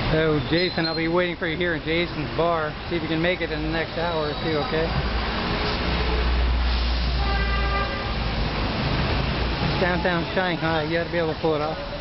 So Jason, I'll be waiting for you here in Jason's bar. See if you can make it in the next hour or two, okay? It's downtown Shanghai. You ought to be able to pull it off.